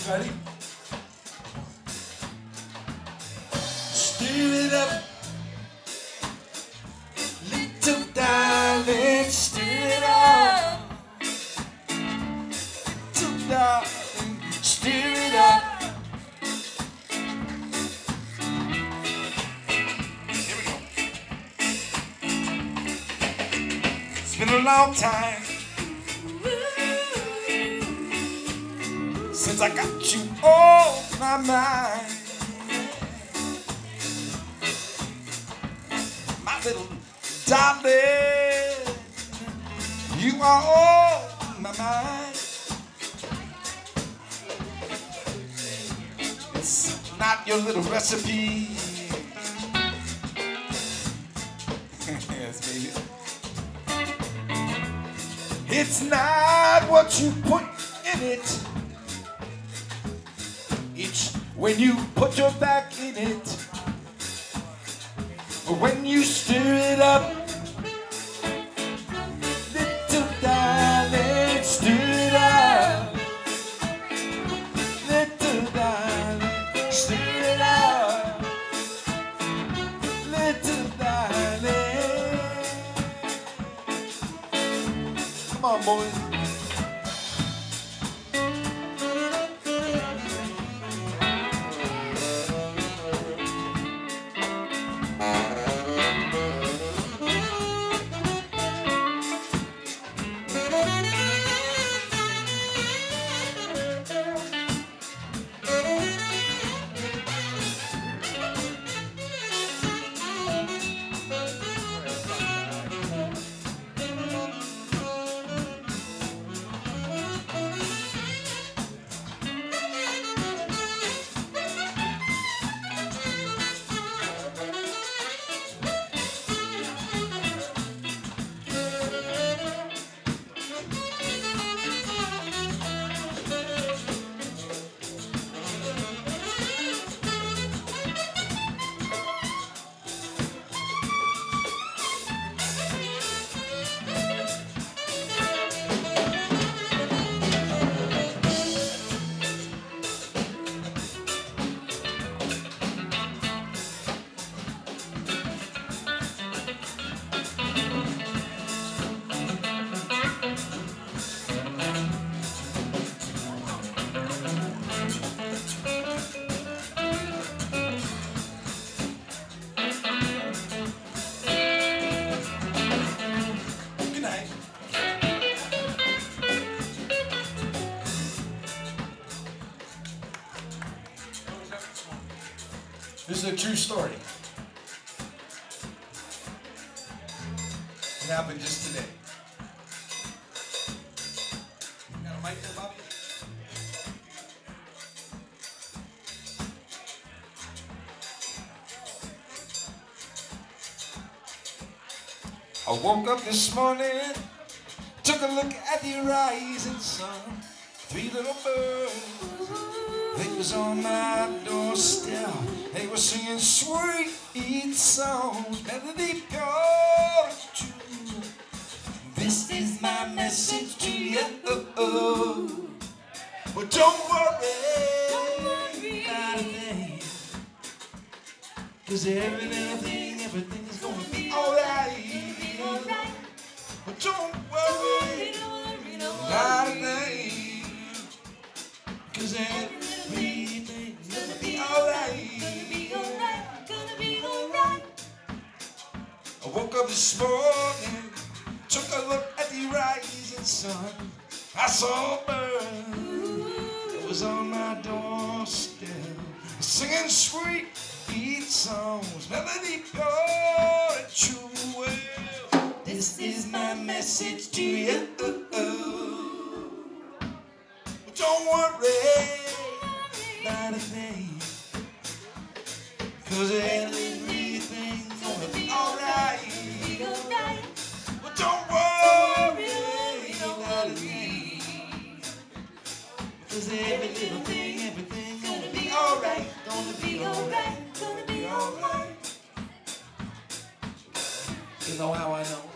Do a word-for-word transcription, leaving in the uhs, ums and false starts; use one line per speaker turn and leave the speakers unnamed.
Ready? Stir it up, little darling, stir it up, little darling, stir it up. Here we go. It's been a long time since I got you on my mind. My little darling, you are on my mind. It's not your little recipe. Yes, baby. It's not what you put in it. It's when you put your back in it. When you stir it up, little darling, stir it up, little darling, stir it up, little darling. Come on, boys. This is a true story. It happened just today. You got a mic there, Bobby? I woke up this morning, took a look at the rising sun. Three little birds, they was on my doorstep. They were singing sweet songs, melody pure and true. This is my message to you. But don't worry about a thing, 'cause every little thing, everything's gonna be alright. But don't worry about a thing, 'cause everything's gonna be alright. I woke up this morning, took a look at the rising sun. I saw a bird that was on my doorstep, singing sweet beat songs, melody pure and true. Well, this is my message to you. Don't worry about a thing, 'cause everything's gonna be alright. But don't worry about a thing, 'cause every little thing, everything's gonna be alright. Gonna be alright, gonna be alright. You know how I know?